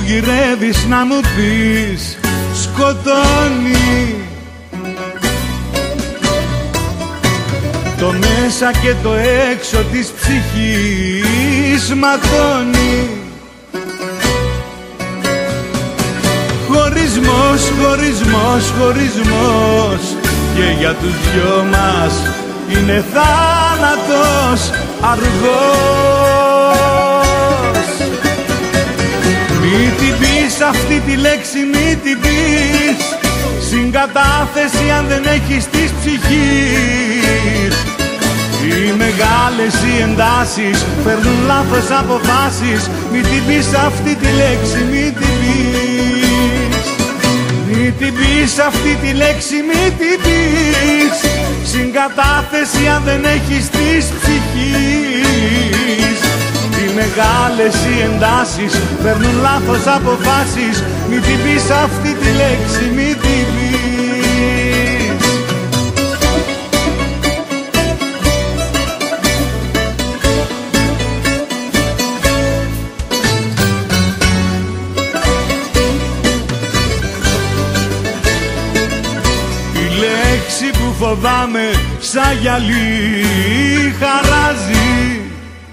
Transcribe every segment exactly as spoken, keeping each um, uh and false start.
γυρεύεις να μου πεις σκοτώνει. Το μέσα και το έξω της ψυχής ματώνει. Χωρισμός, χωρισμός, χωρισμός και για τους δυο μας είναι θάνατος αργός. Μη την πεις αυτή τη λέξη, μη την πεις, συγκατάθεση αν δεν έχεις της ψυχής. Οι μεγάλες οι εντάσεις φέρνουν λάθος αποφάσεις. Μη την πεις αυτή τη λέξη, μη την πεις. Μη την πεις αυτή τη λέξη, μη την πεις, συγκατάθεση αν δεν έχεις της ψυχής. Οι μεγάλες οι εντάσεις φέρνουν λάθος αποφάσεις. Μη την πεις αυτή τη λέξη, μη την πεις. Που φοβάμαι σαν γυαλί χαράζει,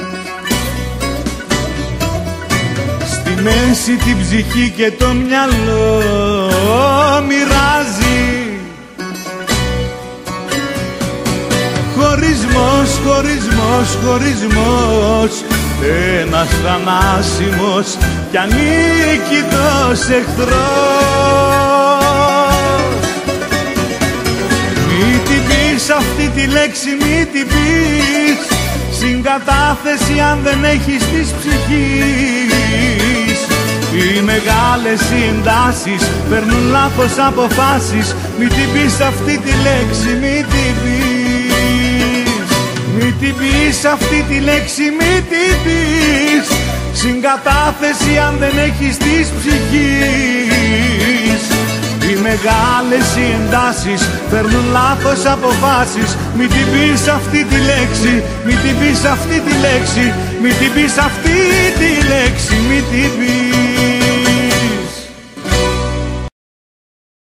στη μέση την ψυχή και το μυαλό μοιράζει. Χωρισμός, χωρισμός, χωρισμός, ένας θανάσιμος κι ανίκητος εχθρός. Μη την πεις αυτή τη λέξη, μη την πεις, συγκατάθεση αν δεν έχεις της ψυχής. Οι μεγάλες οι εντάσεις παίρνουν λάθος αποφάσεις. Μη την πεις αυτή τη λέξη, μη την πεις. Μη την πεις αυτή τη λέξη, μη την πεις, συγκατάθεση αν δεν έχεις της ψυχής. Οι μεγάλες οι εντάσεις παίρνουν λάθος αποφάσεις. Μη την πεις αυτή τη λέξη, μη την πεις αυτή τη λέξη, μη την πεις αυτή τη λέξη, μη την πεις.